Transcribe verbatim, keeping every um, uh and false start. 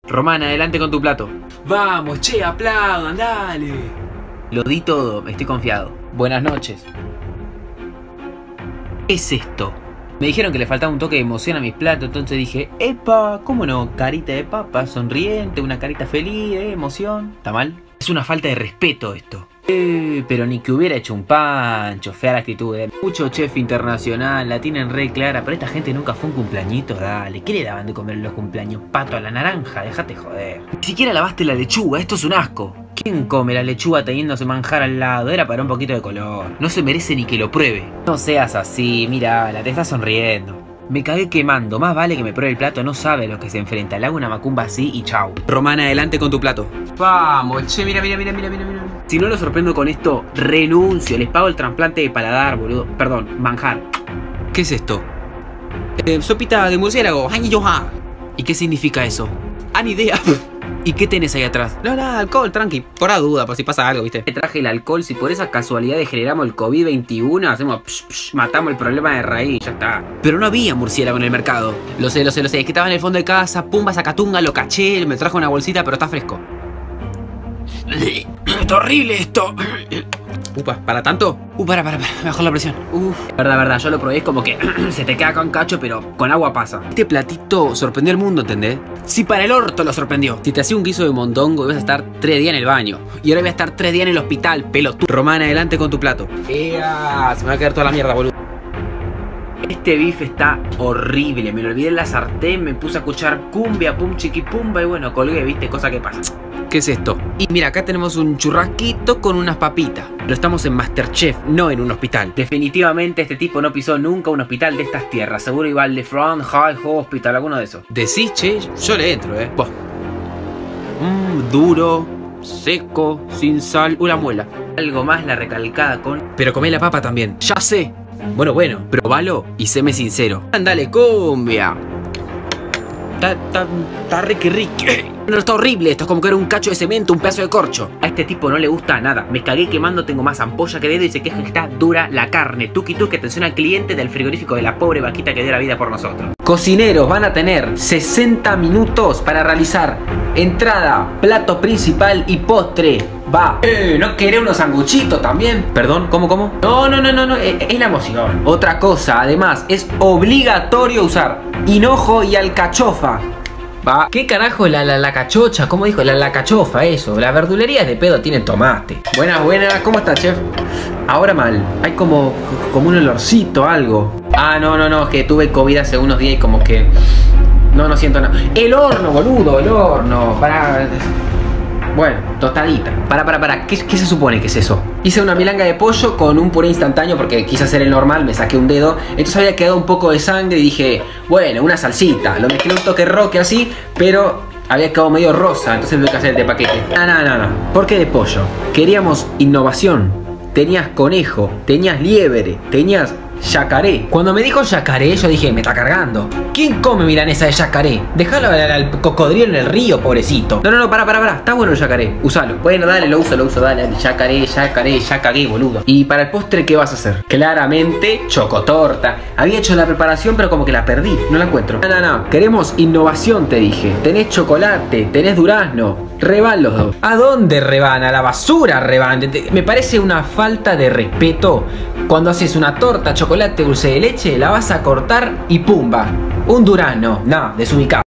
Román, adelante con tu plato. Vamos, che, aplaudan, dale. Lo di todo, estoy confiado. Buenas noches. ¿Qué es esto? Me dijeron que le faltaba un toque de emoción a mis platos, entonces dije, epa, ¿cómo no? Carita de papa, sonriente, una carita feliz, ¿eh? Emoción. ¿Está mal? Es una falta de respeto esto. Eh, pero ni que hubiera hecho un pancho, fea la actitud, eh. Mucho chef internacional, la tienen re clara, pero esta gente nunca fue un cumpleañito, dale. ¿Qué le daban de comer en los cumpleaños? Pato a la naranja, déjate joder. Ni siquiera lavaste la lechuga, esto es un asco. ¿Quién come la lechuga teniéndose manjar al lado? Era para un poquito de color. No se merece ni que lo pruebe. No seas así, mira, te está sonriendo. Me cagué quemando, más vale que me pruebe el plato, no sabe a lo que se enfrenta. Le hago una macumba así y chau. Román, adelante con tu plato. Vamos, che, mira, mira, mira, mira, mira, mira. Si no lo sorprendo con esto, renuncio. Les pago el trasplante de paladar, boludo. Perdón, manjar. ¿Qué es esto? Eh, sopita de murciélago. ¿Y qué significa eso? Ah, ni idea. ¿Y qué tenés ahí atrás? No, no, alcohol, tranqui. Por la duda, por si pasa algo, ¿viste? Te traje el alcohol, si por esa casualidad generamos el COVID veintiuno, hacemos psh, psh, matamos el problema de raíz, ya está. Pero no había murciélago en el mercado. Lo sé, lo sé, lo sé. Es que estaba en el fondo de casa, pumba, sacatunga, lo caché, me trajo una bolsita, pero está fresco. Está horrible esto. Upa, ¿para tanto? Uh, para, para, para, mejor la presión. Uf. Verdad, verdad, yo lo probé, es como que se te queda con cacho, pero con agua pasa. Este platito sorprendió al mundo, ¿entendés? Si para el orto lo sorprendió. Si te hacía un guiso de mondongo, ibas a estar tres días en el baño. Y ahora voy a estar tres días en el hospital, pelotudo. Román, adelante con tu plato. ¡Ea! Se me va a caer toda la mierda, boludo. Este bife está horrible, me lo olvidé en la sartén, me puse a escuchar cumbia, pum chiqui pumba y bueno, colgué, viste, cosa que pasa. ¿Qué es esto? Y mira, acá tenemos un churrasquito con unas papitas. Pero estamos en Masterchef, no en un hospital. Definitivamente este tipo no pisó nunca un hospital de estas tierras. Seguro iba al de Front High Hospital, alguno de esos. Decís, che, yo le entro, eh. Mmm, duro, seco, sin sal, una muela. Algo más la recalcada con... Pero comé la papa también. Ya sé. Bueno, bueno, probalo y séme sincero. Andale, cumbia. Está, está, está riqui riqui. No, está horrible esto, es como que era un cacho de cemento, un pedazo de corcho. A este tipo no le gusta nada. Me cagué quemando, tengo más ampolla que dedo y se queja que está dura la carne. Tuki tuki, atención al cliente del frigorífico de la pobre vaquita que dio la vida por nosotros. Cocineros van a tener sesenta minutos para realizar entrada, plato principal y postre. Va. Eh, ¿no querés unos sanguchitos también? Perdón, ¿cómo, cómo? No, no, no, no, no, es, es la emoción. Otra cosa, además, es obligatorio usar hinojo y alcachofa. Va. ¿Qué carajo la, la, la cachocha? ¿Cómo dijo? La, la cachofa, eso. La verdulería es de pedo, tiene tomate. Buenas, buenas. ¿Cómo está, chef? Ahora mal. Hay como, como un olorcito, algo. Ah, no, no, no. Es que tuve COVID hace unos días y como que... No, no siento nada. El horno, boludo, el horno. Para... Bueno, tostadita. Para, para, para. ¿Qué, ¿Qué se supone que es eso? Hice una milanga de pollo con un puré instantáneo porque quise hacer el normal, me saqué un dedo. Entonces había quedado un poco de sangre y dije, bueno, una salsita. Lo mezclé un toque roque así, pero había quedado medio rosa. Entonces tuve que hacer el de paquete. No, no, no, no. ¿Por qué de pollo? Queríamos innovación. Tenías conejo, tenías liebre, tenías... yacaré. Cuando me dijo yacaré, yo dije, me está cargando. ¿Quién come milanesa de yacaré? Déjalo al, al cocodrilo en el río, pobrecito. No, no, no, para, para, para. Está bueno el yacaré. Usalo. Bueno, dale, lo uso, lo uso, dale, dale. Yacaré, yacaré, ya cagué, boludo. Y para el postre, ¿qué vas a hacer? Claramente, chocotorta. Había hecho la preparación, pero como que la perdí. No la encuentro. No, no, no. Queremos innovación, te dije. Tenés chocolate, tenés durazno. Reban los dos. ¿A dónde reban? A la basura reban. Me parece una falta de respeto cuando haces una torta, chocolate, dulce de leche, la vas a cortar y pumba. Un durazno. No, desubicado.